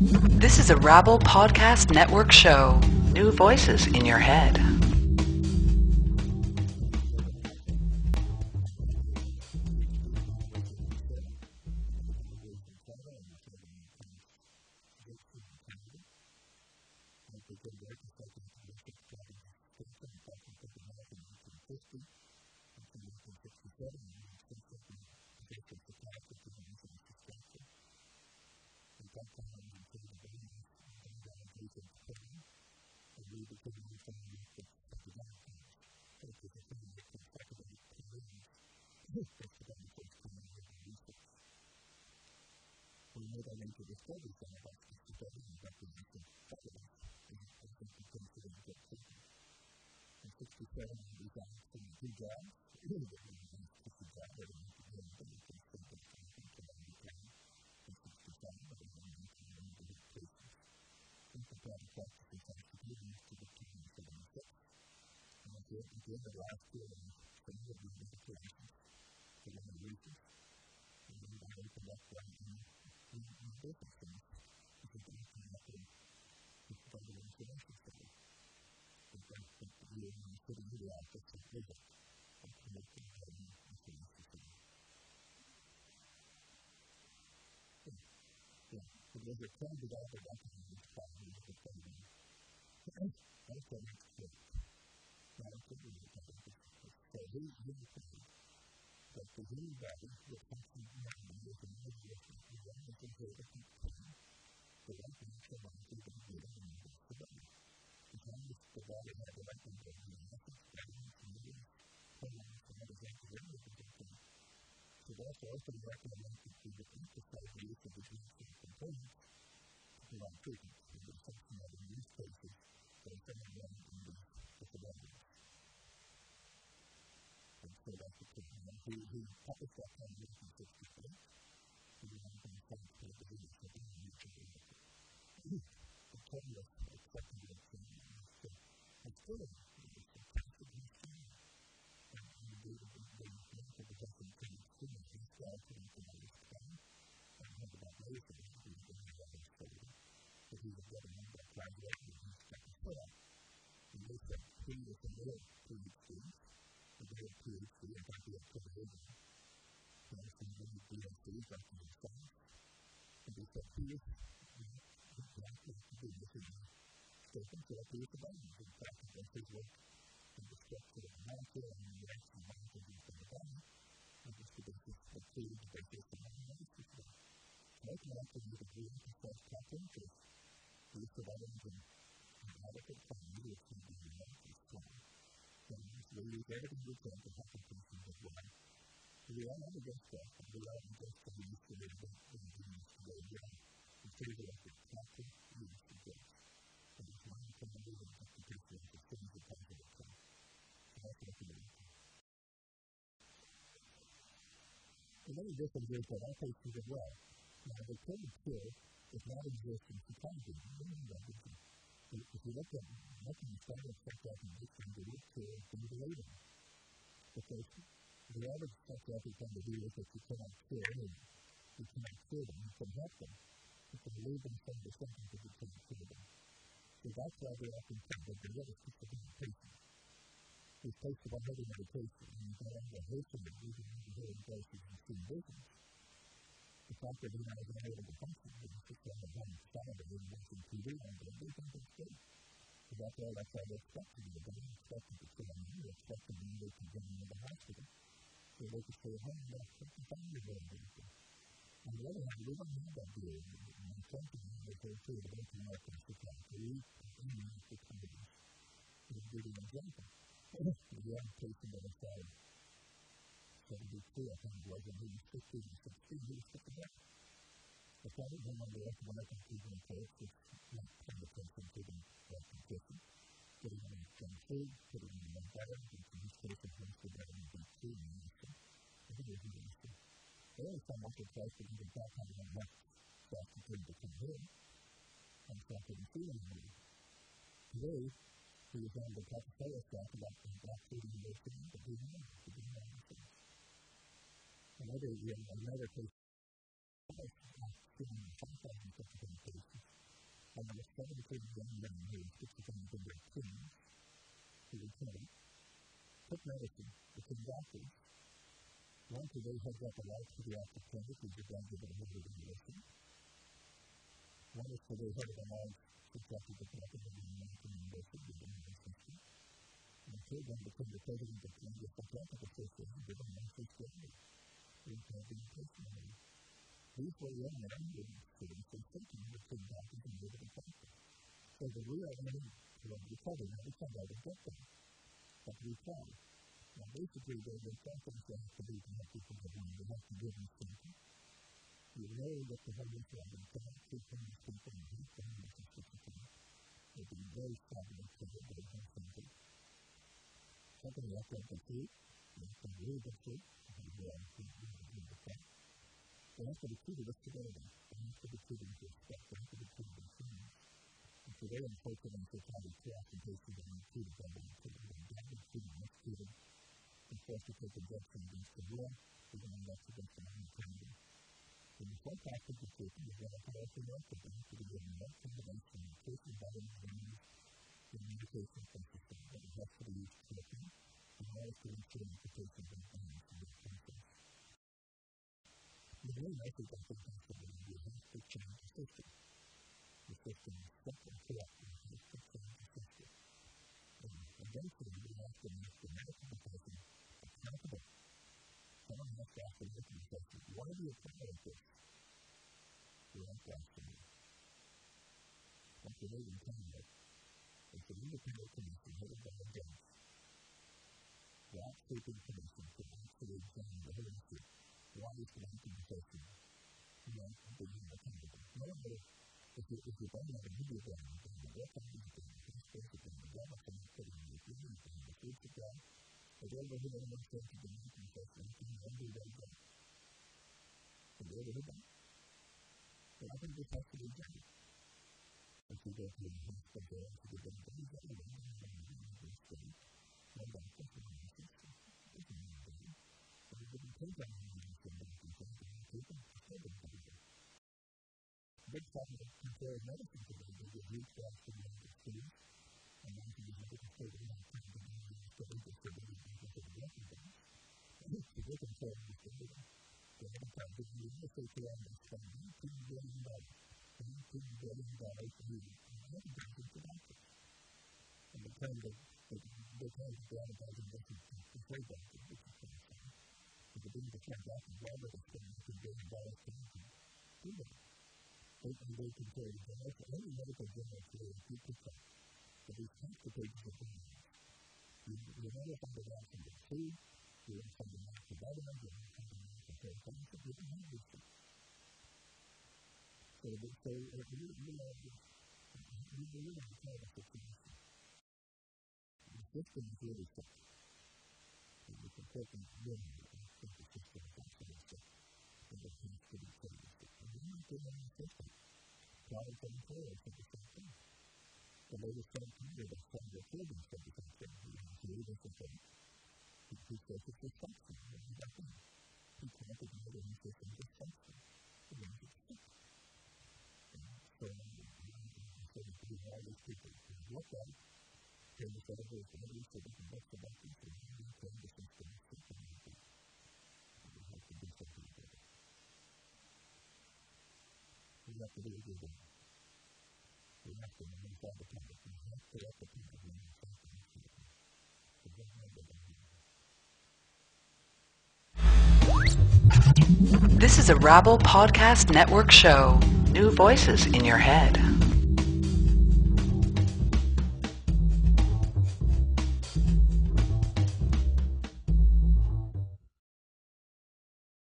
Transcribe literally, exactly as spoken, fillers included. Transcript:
This is a Rabble Podcast Network show. New voices in your head. We made our major discoveries on about schizophrenia and recognition prevalence in identification of good thinking. In sixty-seven, I resigned from two jobs. I really didn't want to take a job. I didn't want to do anything. I just said that I think that I would plan. In sixty-seven, I was on my own and I did patients. Since the private practice is actually used to the two thousand seventy-six. And I did, at the end of last year, I was finished with my operations for one of the reasons. And then I opened up right now. In my business things, because I came up with this bundle of information study. In fact, we were in the city of the office of visit and to make them have an information study. Yeah, it was a term developed at that time, which probably was the program. I said it's good. Now, it's a good one. So, he was saying that the human body was functioning around the years and years and years and years and years and years. The right natural mind is going to be able to move the body. As long as the body has the right number of neurons, vitamins, minerals, hormones, and other things that are able to do. So therefore, also the recommendation to the emphasize the use of the genes and components to provide treatment. And there's something that in these cases that are somewhat wrong in these disabilities. And so that's the thing. And he, he published that in nineteen sixty-four. He was on the science for the disease of the nature of the the total of acceptable experience. So it's still a fantastic history. And the data that they make of the different things to me is well to me from this time. And I think about ways that he was doing a lot of study. That he was getting into that graduate and he was checking for that. And they said he was a real PhD. A real PhD, in fact, he had put it in. And I said, when you do those things, that's the science. And they said, he is exactly to do this in the statement that he is the body. In fact, that's his work in the structure of the molecule and the reaction of molecules in the body. And this is the basis of food, the basis of all the system. So I can actually use a really precise pattern to use the vitamins and adequate quantity of food in the molecule strong. So we use everything we can to help the person as well. We are not against that, and we are against the use of it in the genes to go down. In favor of the proper use of drugs. And it's not a family that has to take care of the things that comes with it. So that's what it is. The many different ways that our patients as well. Now, the term cure does not exist in psychology. If you look at nothing in standard psychiatric medicine, the word cure is related. Because the average psychiatric tend to do is that you cannot cure them. You cannot cure them. You can help them. You can relieve them from the symptoms that you cannot cure them. So that's why they often think that they're really schizophrenic patients. These patients are heavy medication, and you don't have a host of them, using the hearing doses and seeing visions. The fact that they're not even able to function, they're just on the home side of it, and watching T V on them, they think it's good. So that's all that's all they're expecting. They don't expect them to stay on them, they're expecting them to get them into the hospital. So they can stay at home, and that's what the family is doing. On the other hand, we don't have that view. My friend is referred to the North American Society and the United States. He's giving an example. The young person that I saw seventy-two, I think it was, and he was fifteen or sixteen, he was sick of that. I found him on the North American Treatment Course, which not kind of person to the North Kitchen, putting him in some food, putting him in better, which in this case is most of that in the food industry. I think it was an industry. The only time I could try to even talk how to have self to turn to come in and self to be feeling me. Today, he was on the top of the staff about the black food university, but he didn't know. He didn't know anything. Another, you know, another case, I was feeling five thousand such a thing cases. medicine, between doctors. One for those who have got the right to the active clinic, who's begun to get a hold of the medicine. One is for those who have the right to practice the proper and the American University, the American system. And the third one became the president of Congress for Capital Association, the American system. We have been personally. These were young men with students and symptoms between doctors and medical practice. So the real aim of the recovery, now we come out of get them, but we try. Now basically, there are some things that have to be to help people get money. They have to give them symptoms. You know that the homeless are in cannot treat homeless people and help the homeless in schizophrenia. They'll be very solid to get those symptoms. Something like that can see, you have to really good food, you have to do the fact. They have to be treated with together. They have to be treated with respect. They have to be treated with kindness. And today, unfortunately, in society, too often cases are not treated by the treated. They're badly treated, mistreated, and forced to take injection against the will, even though that's against the own family. And the full practice of treatment is that a powerful method that has to be given right combination of nutrition, vitamins, minerals, and medication from system that it has to be used correctly, in order to ensure that the patient is balanced in this process. The main message I think has to be that you have to change the system. The system is stuck and corrupt, and you have to change the system. And eventually, you have to make the medical profession accountable. Someone has to ask the medical profession, why do you apply like this? You're not asking me. Like the Canadian Congress, it's an independent commission headed by a judge. The outsweeping commission to actually examine the whole issue. Why is the medical profession not being accountable? No matter if you, if you don't have a media ground, then you work on these things, you're supposed to be the government for not putting in the food, the food supply, but over here, everyone says to the medical profession, you can only way back. Can you ever do that? But I think this has to be done. If you go to the hospital, if you go to the hospital, if you go to the hospital, no doctor, no nurses, there's no nobody. So you didn't take that money from the doctor, you didn't take it, you said it, you did. Big problem with comparative medicine today, they get huge costs for the United States, and now you can get a certain amount of time to do the study, the study, the study, the study, the study. And it's a good comparative study. The other part, the University of Columbia spent nineteen billion dollars, nineteen billion dollars a year, and that's a big production. And the time that the time that the advertising business is very bad, which is kind of funny. But the thing that comes out is why they're spending nineteen billion dollars to do that. They can go compare the journals, any medical journal today is deeply cut. But these cancer pages are very nice. You, you never find a match in the food, you don't find a match in vitamins, you don't find a match in therapeutics, you don't have these things. So, so uh, you, you know, you really have to tell the situation. The system is really sick. And it's important to know that the system is actually sick. And it has to be changed. And we're not doing any system. twenty twenty-four said the same thing. The latest criteria that Senator Corbyn said the same thing. He was really disappointed. He, he said it's dysfunction. What does that mean? He can't ignore the new system dysfunction. He wants it sick. And so, so we have all these people who look at it, turn the set of those bodies so they can look for that people, and we turn the system sick and we have to do something about it. We have to do a good thing. We have to notify the public. We have to let the people know something is happening. So don't know what they're doing. This is a Rabble Podcast Network show. New voices in your head.